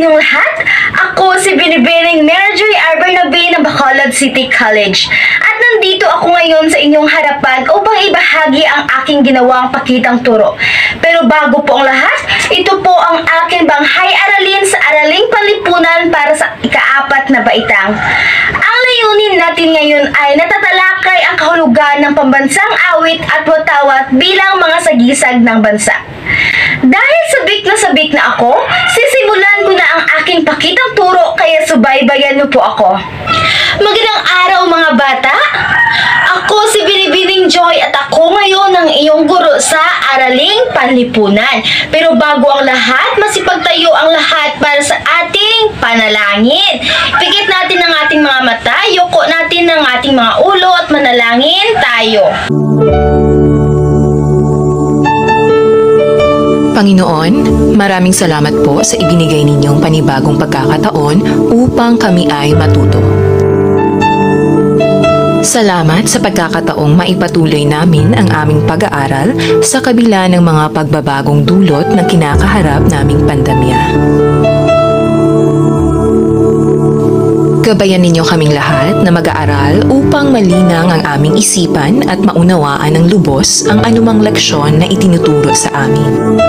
inyong lahat. Ako si Binibining Marjorie Arbernabe ng Bacolod City College. At nandito ako ngayon sa inyong harapan upang ibahagi ang aking ginawang pakitang turo. Pero bago po ang lahat, ito po ang aking banghay-aralin sa Araling Panlipunan para sa ika-4 na baitang. Ang layunin natin ngayon ay natatalakay ang kahulugan ng pambansang awit at watawat bilang mga sagisag ng bansa. Dahil sabik na ako, sisimulan ko na ang aking pakitang turo kaya subaybayan niyo po ako. Magandang araw mga bata! Ako si Binibining Joy at ako ngayon ang iyong guro sa Araling Panlipunan. Pero bago ang lahat, masipagtayo ang lahat para sa ating panalangin. Pikit natin ang ating mga mata, yuko natin ang ating mga ulo at manalangin tayo. Panginoon, maraming salamat po sa ibinigay ninyong panibagong pagkakataon upang kami ay matuto. Salamat sa pagkakataong maipatuloy namin ang aming pag-aaral sa kabila ng mga pagbabagong dulot na kinakaharap naming pandemya. Gabayan ninyo kaming lahat na mag-aaral upang malinang ang aming isipan at maunawaan ng lubos ang anumang leksyon na itinuturo sa amin.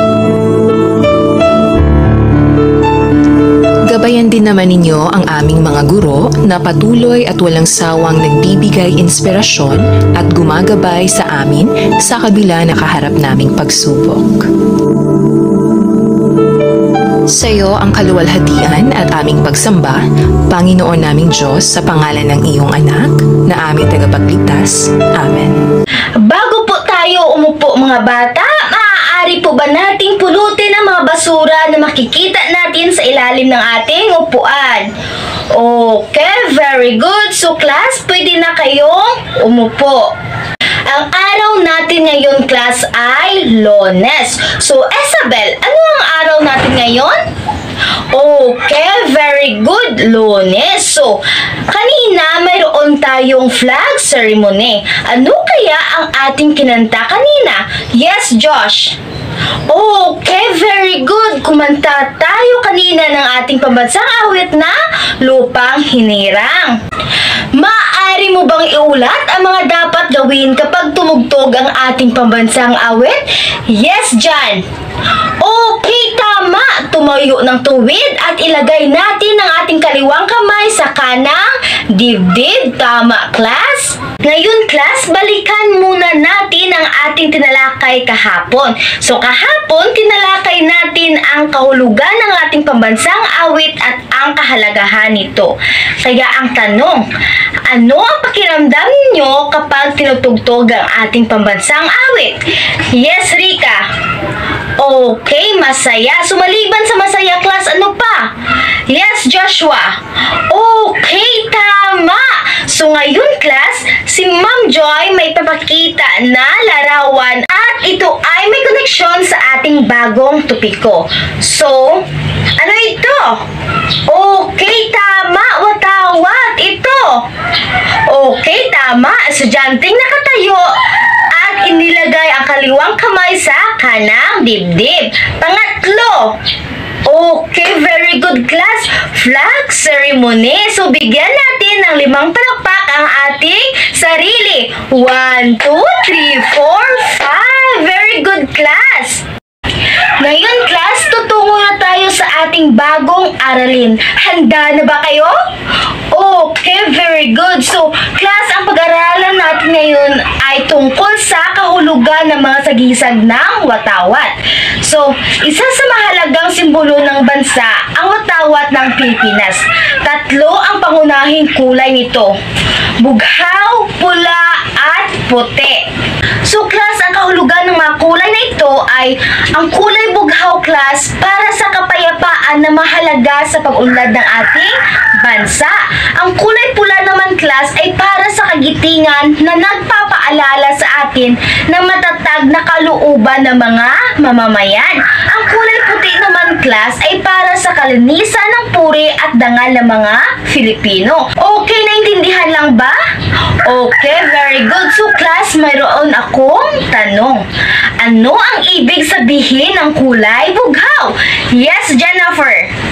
Gabayan din naman ninyo ang aming mga guro na patuloy at walang sawang nagbibigay inspirasyon at gumagabay sa amin sa kabila na kaharap naming pagsubok. Sa iyo ang kaluwalhatian at aming pagsamba, Panginoon naming Diyos, sa pangalan ng iyong anak, na aming tagapagligtas. Amen. Bago po tayo umupo mga bata, maaari po ba nating pulutin ang mga basura na makikita natin sa ilalim ng ating upuan? Okay, very good. So class, pwede na kayong umupo. Ang araw natin ngayon, class, ay Lunes. So, Isabel, ano ang araw natin ngayon? Okay, very good, Lunes. So, kanina mayroon tayong flag ceremony. Ano kaya ang ating kinanta kanina? Yes, Josh. Okay, very good. Kumanta tayo kanina ng ating pambansang awit na Lupang Hinirang. Maaari mo bang iulat ang mga dapat gawin kapag tumugtog ang ating pambansang awit? Yes, John. Okay, tama. Tumayo ng tuwid at ilagay natin ang ating kaliwang kamay sa kanang dibdib. Tama, class? Ngayon, class, balikan muna natin ang ating tinalakay kahapon. So, kahapon, tinalakay natin ang kahulugan ng ating pambansang awit at ang kahalagahan nito. Kaya ang tanong, ano ang pakiramdam ninyo kapag tinutugtog ang ating pambansang awit? Yes, Rika. Okay, masaya. So, maliban sa masaya, class, ano pa? Yes, Joshua. Okay, tama. So, ngayon, class, si Ma'am Joy may papakita na larawan at ito ay may koneksyon sa ating bagong topiko. So, ano ito? Okay, tama. Watawat. Ito. Okay, tama. Estudyanteng nakatayo at inilagay ang kaliwang kamay sa kanang dibdib. Pangatlo. Okay, very good, class. Flag ceremony. So, bigyan natin ng 5 palakpak ang ating sarili. 1, 2, 3, 4, 5. Very good, class. Ngayon, class, tutungo na tayo sa ating bagong aralin. Handa na ba kayo? Okay, very good. So, class, ang pag-aralan natin ngayon ay tungkol sa kahulugan ng mga sagisag ng watawat. So, isa sa mahalagang simbolo ng bansa ang watawat ng Pilipinas. 3 ang pangunahing kulay nito: bughaw, pula, at puti. So, class, ang kahulugan ng mga kulay na ito ay ang kulay bughaw, class, para sa kapayapaan na mahalaga sa pag-unlad ng ating bansa. Ang kulay pula naman, class, ay para sa kagitingan na nagpapaalala sa atin na matatag na kalooban ng mga mamamayan. Ang kulay puti naman, class, ay para sa kalinisan ng puri at dangal ng mga Filipino. Okay, naintindihan lang ba? Okay, very good. So, class, mayroon akong tanong. Ano ang ibig sabihin ng kulay bughaw? Yes, Jennifer.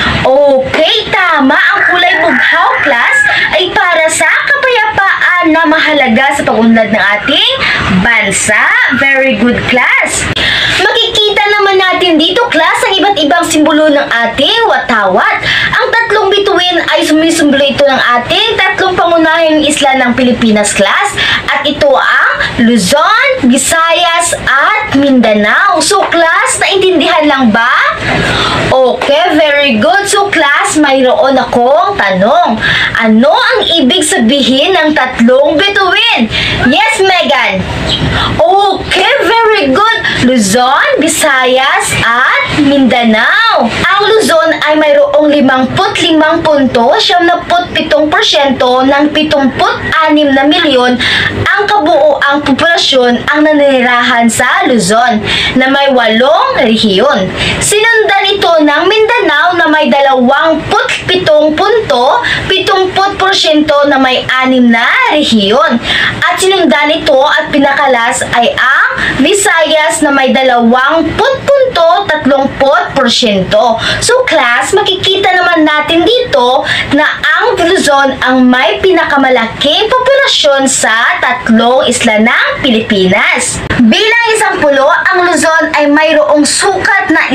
Okay, tama. Ang kulay bughaw, class, ay para sa kapayapaan na mahalaga sa pag-unlad ng ating bansa. Very good, class. Makikita naman natin dito, class, ang iba't ibang simbolo ng ating watawat. Ang tatlong bituin ay sumisimbolo ito ng ating tatlong pangunahing isla ng Pilipinas, class. At ito ang Luzon, Visayas, at Mindanao. So, class, naintindihan lang ba? Okay, very good. So, class, mayroon akong tanong. Ano ang ibig sabihin ng tatlong bituin? Yes, Megan. Okay, very good. Luzon, Visayas, at Mindanao. Ang Luzon ay mayroong 55 punto, 77% ng 76 na milyon ang kabuoang populasyon ang nanirahan sa Luzon na may 8 rehiyon. Sinundan ito ng Mindanao na may 27 punto, 70% na may 6 na rehiyon. At sinundan ito at pinakalas ay ang Visayas na may 20 punto, 30%. So class, makikita naman natin dito na ang Luzon ang may pinakamalaking populasyon sa tatlong isla ng Pilipinas. Bilang isang pulo, ang Luzon ay mayroong sukat na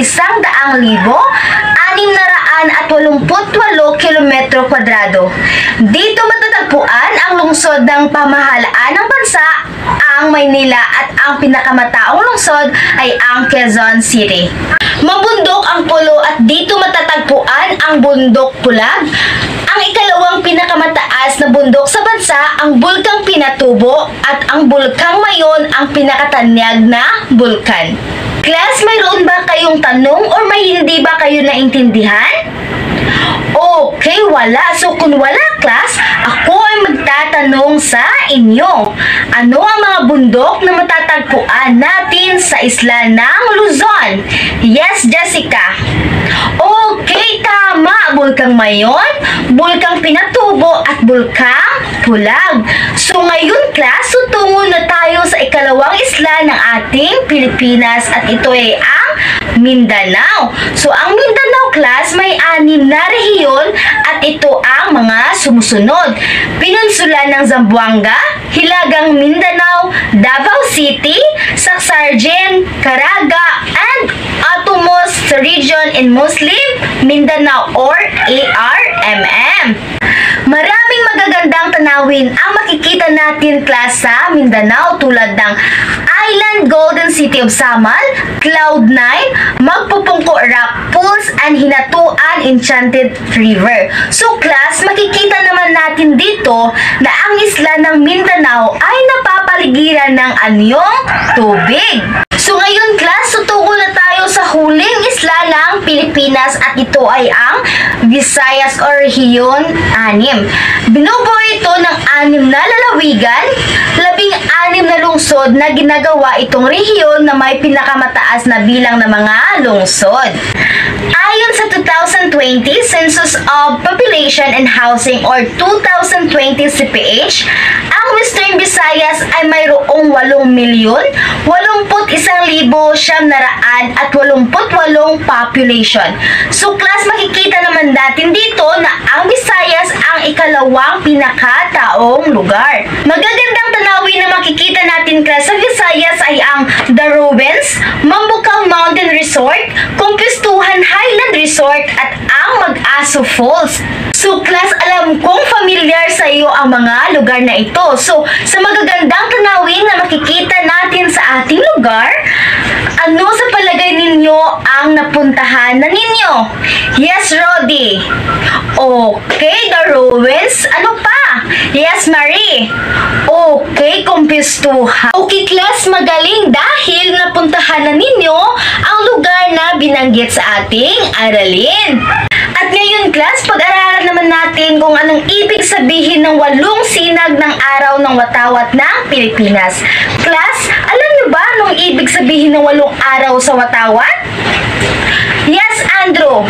100,688 kilometro kwadrado. Dito matatagpuan ang lungsod ng pamahalaan ng bansa, ang Maynila, at ang pinakamataong lungsod ay ang Quezon City. Mabundok ang pulo at dito matatagpuan ang Bundok Pulag. Ang ikalawang pinakamataas na bundok sa bansa, ang Bulkang Pinatubo, at ang Bulkang Mayon ang pinakatanyag na bulkan. Class, mayroon ba kayong tanong or may hindi ba kayo naintindihan? Okay, wala. So kung wala, class, ako ay magtatanong sa inyo. Ano ang mga bundok na matatagpuan natin sa isla ng Luzon? Yes, Jessica. Okay, tama. Bulkang Mayon, Bulkang Pinatubo, at Bulkang Pulag. So ngayon, class, tutungo na tayo sa ikalawang isla ng ating Pilipinas at ito ay ang Mindanao. So ang Mindanao, class, may 6 na rehiyon at ito ang mga sumusunod: Peninsula ng Zamboanga, Hilagang Mindanao, Davao City, Sacsayhuaman, Caraga, and Atomos Region in Muslim Mindanao or ARMM. Maraming magagandang tanawin ang makikita natin, class, sa Mindanao tulad ng Island Golden City of Samal, Cloud9, Magpupungko Rock Pools, and Hinatuan Enchanted River. So class, makikita naman natin dito na ang isla ng Mindanao ay napapaligiran ng anyong tubig. So ngayon, class, tutugo na tayo sa huling isla ng Pilipinas at ito ay ang Visayas or Rehiyon 6. Binubuo ito ng 6 na lalawigan, 16 na lungsod na ginagawa itong rehiyon na may pinakamataas na bilang ng mga lungsod. Ayon sa 2020 Census of Population and Housing or 2020 CPH, ang Western Visayas ay mayroong 8,081,988 population. So class, makikita naman natin dito na ang Visayas ang ikalawang pinakataong lugar. Magagandang tanawin na makikita natin, class, sa Visayas ay ang The Rubens, Mambukaw Mountain Resort, Kumpistuhan Highland Resort, at ang Mag-Aso Falls. So class, alam kong familiar sa iyo ang mga lugar na ito. So sa magagandang tanawin na makikita natin sa ating lugar, ano sa palagay ninyo ang napuntahan na ninyo? Yes, Rodi. Okay, The Ruins. Ano pa? Yes, Marie. Okay, Kumpistuhan. Okay, class, magaling dahil napuntahan na ninyo ang lugar na binanggit sa ating aralin. At ngayon, class, pag-aralan naman natin kung anong ibig sabihin ng 8 sinag ng araw ng watawat ng Pilipinas. Class, alam niyo ba anong ibig sabihin ng 8 araw sa watawat? Yes, Andrew.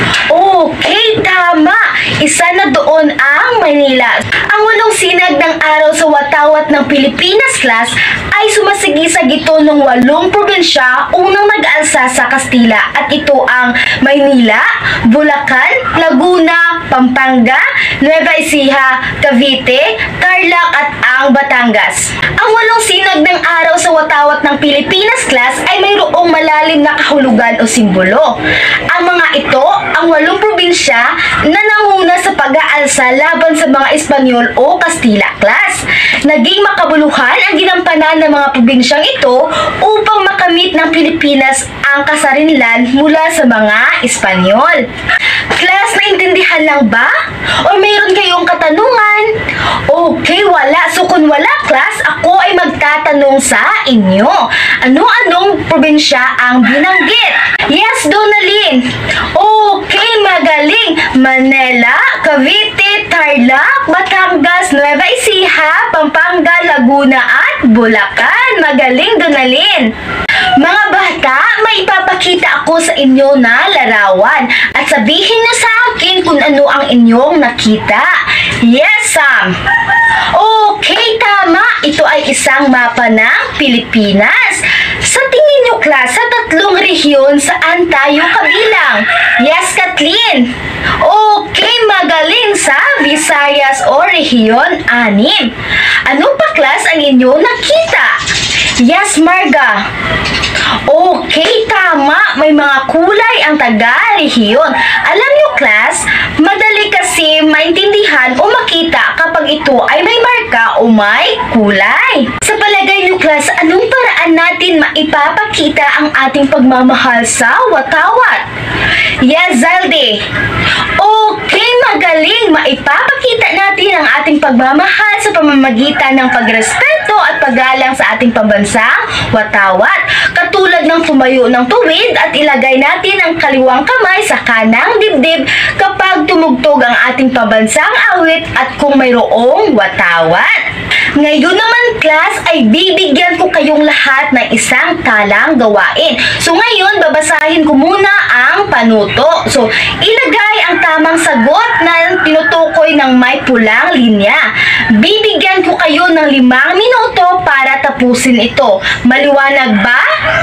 Okay, tama. Isa na doon ang Maynila. Ang walong sinag ng araw sa watawat ng Pilipinas class ay sumasigisag ito ng 8 probinsya unang nag-alsa sa Kastila at ito ang Maynila, Bulacan, Laguna, Pampanga, Nueva Ecija, Cavite, Tarlac at ang Batangas. Ang walong sinag ng araw sa watawat ng Pilipinas class ay mayroong malalim na kahulugan o simbolo. Ang mga ito ang 8 probinsya na nanguna sa pag-aalsa laban sa mga Espanyol o Kastila class. Naging makabuluhan ang ginampanan ng mga probinsyang ito upang makamit ng Pilipinas ang kasarinlan mula sa mga Espanyol. Class, naintindihan lang ba? O mayroon kayong katanungan? Okay, wala. So kung wala, class, ako ay magtatanong sa inyo. Ano-anong probinsya ang binanggit? Yes, Donalyn. Okay, magaling. Manila, Cavite, Tarlac, Batangas, Nueva Ecija, Pampanga, Laguna at Bulacan. Magaling, Donalyn. Mga bata, may ipapakita ako sa inyo na larawan at sabihin niyo sa akin kung ano ang inyong nakita. Yes, Sam. Okay, tama. Ito ay isang mapa ng Pilipinas. Sa tingin niyo, class, sa 3 rehiyon saan tayo kabilang? Yes, Kathleen. Okay, magaling sa Visayas o rehiyon 6. Ano pa, class, ang inyong nakita? Yes, Marga. Okay, tama. May mga kulay ang taga-rehiyon. Alam niyo, class, madali kasi maintindihan o makita kapag ito ay may marka o may kulay. Sa palagay niyo, class, anong paraan natin maipapakita ang ating pagmamahal sa watawat? Yes, Zaldi. Okay, magaling. Maipapakita natin ang ating pagmamahal sa pamamagitan ng pagrespeto at paggalang sa ating pambansang watawat. Katulad ng tumayo ng tuwid at ilagay natin ang kaliwang kamay sa kanang dibdib kapag tumugtog ang ating pambansang awit at kung mayroong watawat. Ngayon naman, class, ay bibigyan ko kayong lahat ng isang talang gawain. So ngayon, babasahin ko muna ang panuto. So, ilagay ang tamang sagot na tinutukoy ng may pulang linya. Bibigyan ko kayo ng 5 minuto para tapusin ito. Maliwanag ba?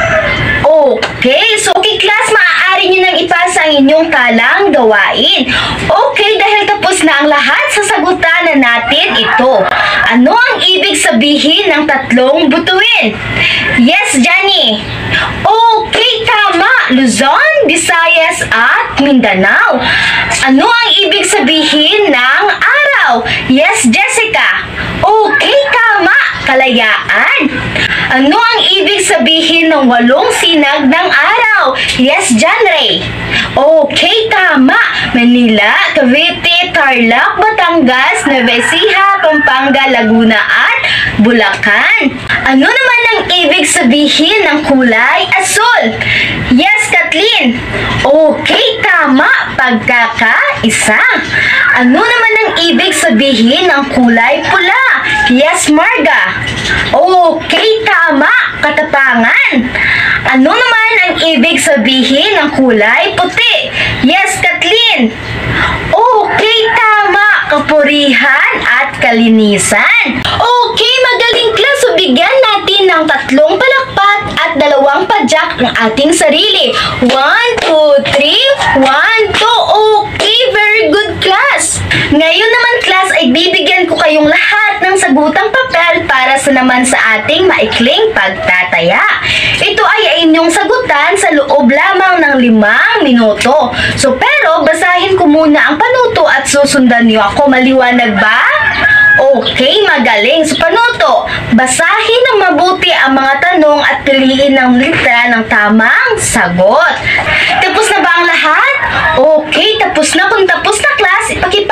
Okay, so class, maaari nyo nang ipasa ang inyong talang gawain. Okay, dahil tapos na ang lahat, sasagutan na natin ito. Ano ang ibig sabihin ng 3 butuin? Yes, Johnny. Okay, tama. Luzon, Visayas at Mindanao. Ano ang ibig sabihin ng araw? Yes, Jessica. Okay, tama. Kalayaan. Ano ang ibig sabihin ng 8 sinag ng araw? Yes, John Ray. Okay, tama. Manila, Cavite, Tarlac, Batangas, Nueva Ecija, Pampanga, Laguna at Bulacan. Ano naman ang ibig sabihin ng kulay asul? Yes, Kathleen. Okay, tama. Pagkakaisa. Ano naman ang ibig sabihin ng kulay pula? Yes, Marga. Okay, tama. Katapangan. Ano naman ang ibig sabihin ng kulay puti? Yes, Kathleen. Okay, tama. Kapurihan at kalinisan. Okay, magaling, class. So, bigyan natin ng 3 palakpak at 2 padyak ng ating sarili. 1, 2, 3, 1, 2. Okay, very good, class. Ngayon naman, class, ay bibigyan ko kayong lahat ng sagutang papel para naman sa ating maikling pagtataya. Ito ay inyong sagutan sa loob lamang ng 5 minuto. So, pero basahin ko muna ang panuto at susundan niyo ako. Maliwanag ba? Okay, magaling. So, panuto, basahin ng mabuti ang mga tanong at piliin ng litra ng tamang sagot. Tapos na ba ang lahat? Okay, tapos na. Kung tapos na, class, ipakipasa ng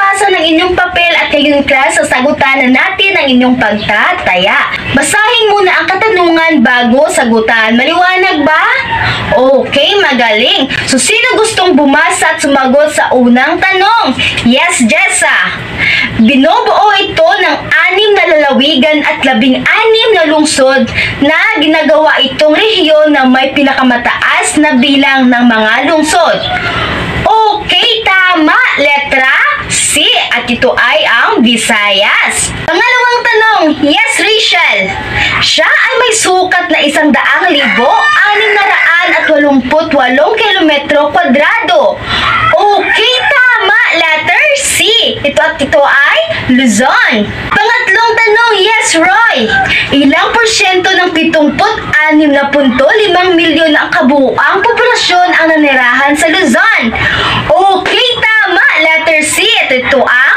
inyong papel at ngayong class sasagutan na natin ang inyong pagtataya. Basahin muna ang katanungan bago sagutan. Maliwanag ba? Okay, magaling. So, sino gustong bumasa at sumagot sa unang tanong? Yes, Jessa. Binubuo ito ng 6 na lalawigan at 16 na lungsod na ginagawa itong rehiyon na may pinakamataas na bilang ng mga lungsod. Okay, tama. Letra C. At ito ay ang Visayas. Pangalawang tanong. Yes, Rachel. Siya ay may sukat na 100,688 kilometro kwadrado. Okay, tama. Letter C. Ito ay Luzon. Pangatlong tanong. Yes, Roy. Ilang porsyento ng 76.5 milyon ang kabuuang populasyon ang nanirahan sa Luzon? Okay, tama. Letter C. Ito ang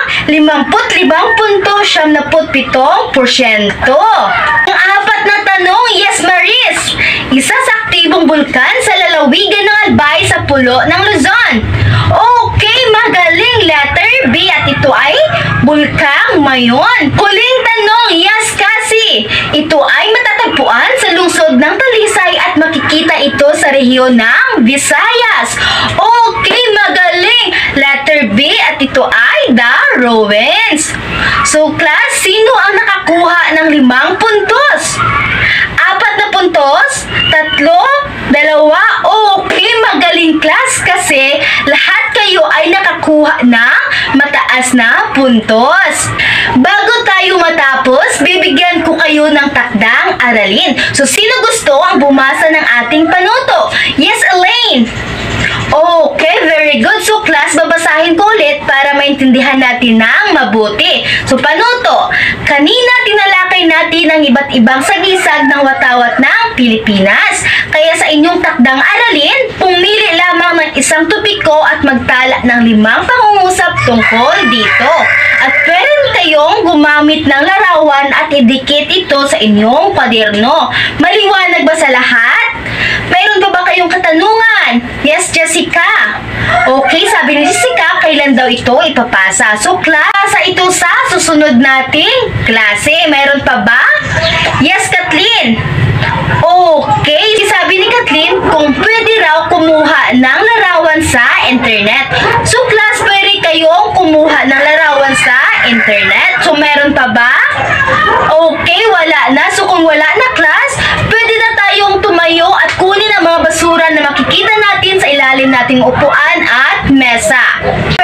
55.77%. Ang apat na tanong. Yes, Maris. Isa sa aktibong bulkan sa lalawigan ng Albay sa pulo ng Luzon. Okay, magaling. Letter B. At ito ay Bulkang Mayon. Huling tanong. Yes, Cassie. Ito ay matatagpuan sa lungsod ng Talisay at makikita ito sa rehiyon ng Visayas. Okay, magaling. Letter B. At ito ay Darowens. So, class, sino ang nakakuha ng 5 puntos? 4 na puntos? 3? 2? Okay, magaling, class, kasi lahat kayo ay nakakuha ng mataas na puntos. Bago tayo matapos, bibigyan ko kayo ng takdang aralin. So, sino gusto ang bumasa ng ating panuto? Yes, Elaine. Okay, very good. So, class, babasahin ko ulit para maintindihan natin ng mabuti. So, panuto. Kanina, tinalakay natin ang iba't ibang sagisag ng watawat ng Pilipinas. Kaya sa inyong takdang aralin, pumili lamang ng isang topiko at magtala ng 5 pangungusap tungkol dito. At pwede kayong gumamit ng larawan at idikit ito sa inyong kwaderno. Maliwanag ba sa lahat? Mayroon pa ba kayong katanungan? Yes, Jessica. Okay, sabi ni Jessica, kailan daw ito ipapasa? So, klasa ito sa susunod nating klase. Mayroon pa ba? Yes, Kathleen. Okay, sabi ni Kathleen kung pwede raw kumuha ng larawan sa internet. So, class, pwede kayong kumuha ng larawan sa internet. So, meron pa ba? Okay, wala na. So, kung wala na, class, pwede na tayong tumayo at kunin ang mga basura na makikita natin sa ilalim nating upuan at mesa.